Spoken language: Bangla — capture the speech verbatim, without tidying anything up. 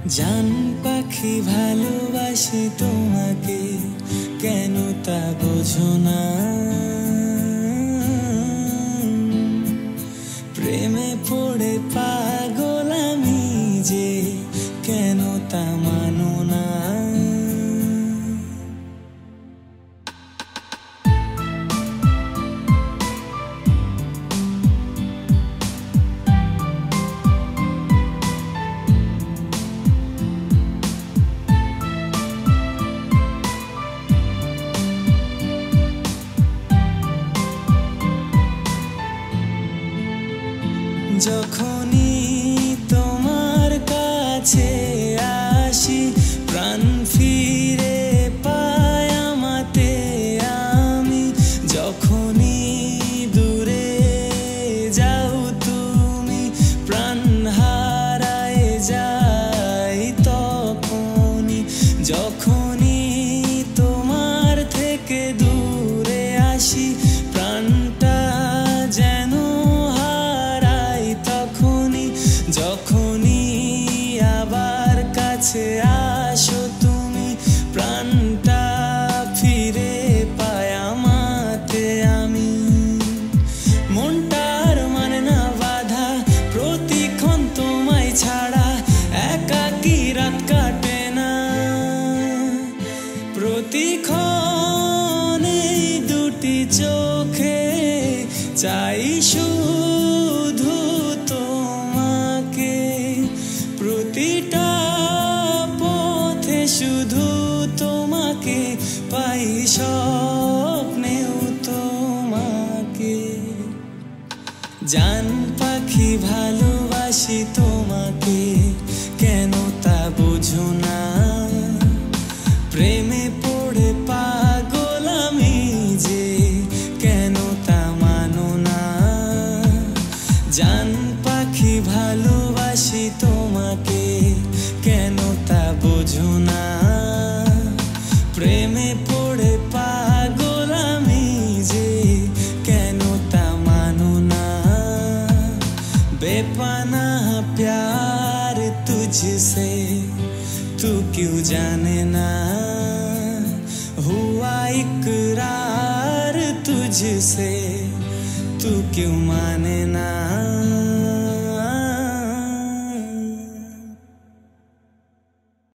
জান পাখি ভালোবাসি তোমাকে, কেন তা বোঝো না। প্রেমে পড়ে পাগল আমি যে, কেন তা মানো না। যখনই তোমার কাছে আসি, প্রাণ ফিরে পাই আমাতে আমি। যখনই দূরে যাও তুমি, প্রাণ হারায় যাই তখনই। যখনই তোমার থেকে দূরে আসি, প্রাণটা যেন যখনই আবার কাছে আসো তুমি, প্রাণটা ফিরে পাই আমাতে আমি। মনটার মানে না বাধা, প্রতিক্ষণ তোমায় ছাড়া একাকী রাত কাটে না। প্রতিক্ষণ এই দুটি চোখে চাই শুধু তোমাকে। প্রতিটা পথে শুধু তোমাকে পাই, স্বপ্নেও তোমাকে। জান পাখি ভালোবাসি তোমাকে, কেন তা বোঝো না। প্রেমে পড়ে পাগল আমি যে, কেন তা মানো না। জান পাখি ভালোবাসি তোমাকে, কেন তা বোঝো না। প্রেমে পড়ে পাগল আমি যে, কেন তা মানো না। बेपना प्यार तुझसे तू क्यों जाने ना, हुआ इकरार तुझसे तू क्यों माने ना।